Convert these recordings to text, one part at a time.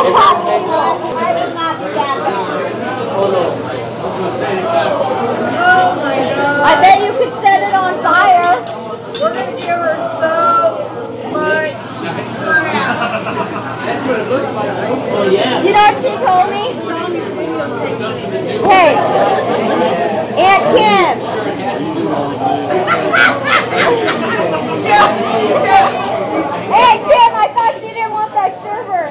I would not be that bad. Oh my God. I bet you could set it on fire. We're going to give her so much crap. Oh, yeah. You know what she told me? Hey, Aunt Kim. Aunt Kim, I thought you didn't want that sherbet.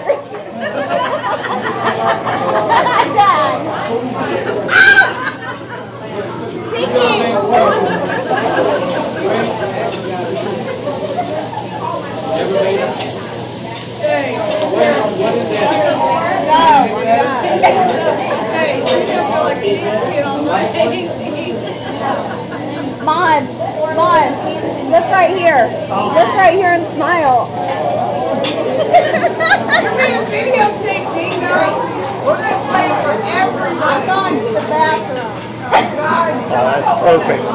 Mom, look right here. Look right here and smile. You're being videotaped, Dino. We're going to play it for everybody. I'm going to the bathroom. Oh, God. Oh, that's perfect.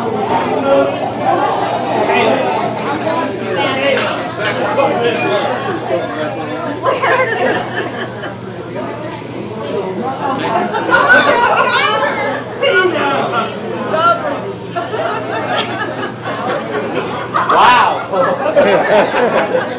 Wow.